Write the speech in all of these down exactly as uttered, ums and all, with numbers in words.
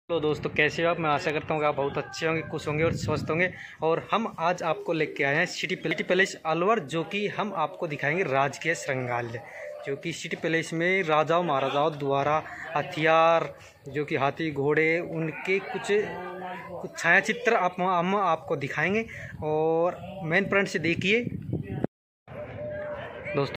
Hello दोस्तों, कैसे हो आप। मैं आशा करता हूँ कि आप बहुत अच्छे होंगे, खुश होंगे और स्वस्थ होंगे। और हम आज आपको लेके आए हैं सिटी सिटी पैलेस अलवर, जो कि हम आपको दिखाएंगे राजकीय संग्रहालय, जो कि सिटी पैलेस में राजाओं महाराजाओं द्वारा हथियार, जो कि हाथी घोड़े, उनके कुछ कुछ छाया चित्र आप हम आपको दिखाएंगे। और मेन पॉइंट से देखिए दोस्तों।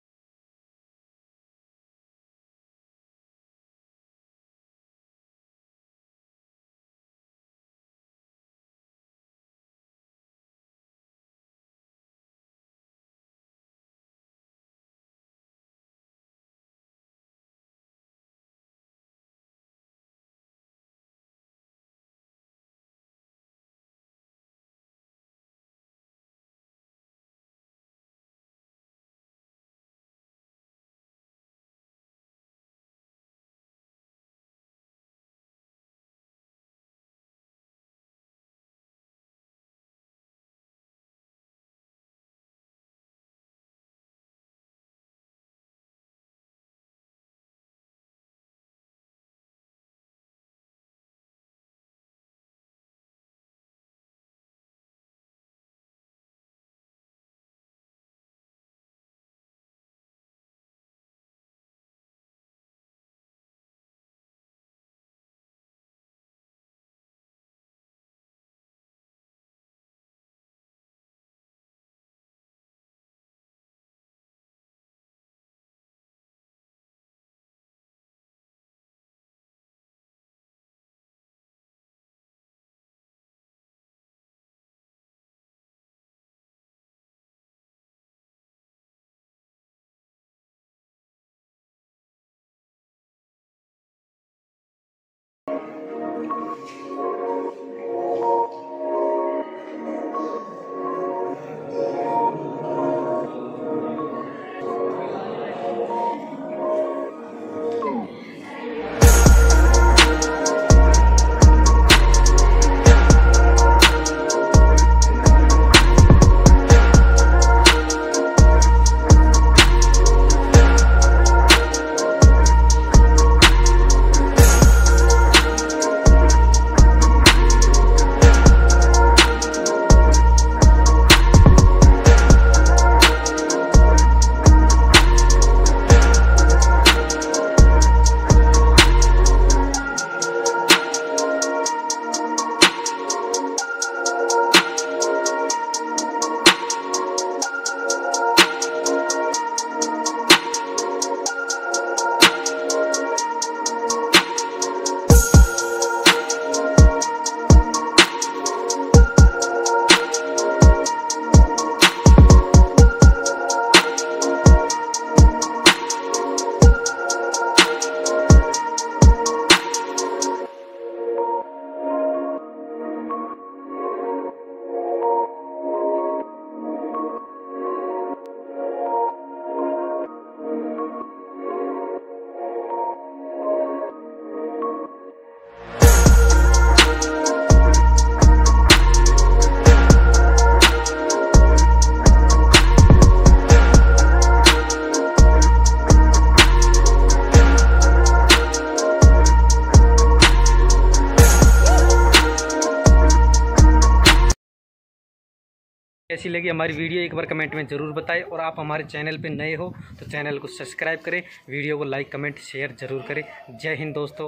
कैसी लगी हमारी वीडियो एक बार कमेंट में ज़रूर बताएं। और आप हमारे चैनल पे नए हो तो चैनल को सब्सक्राइब करें, वीडियो को लाइक कमेंट शेयर ज़रूर करें। जय हिंद दोस्तों।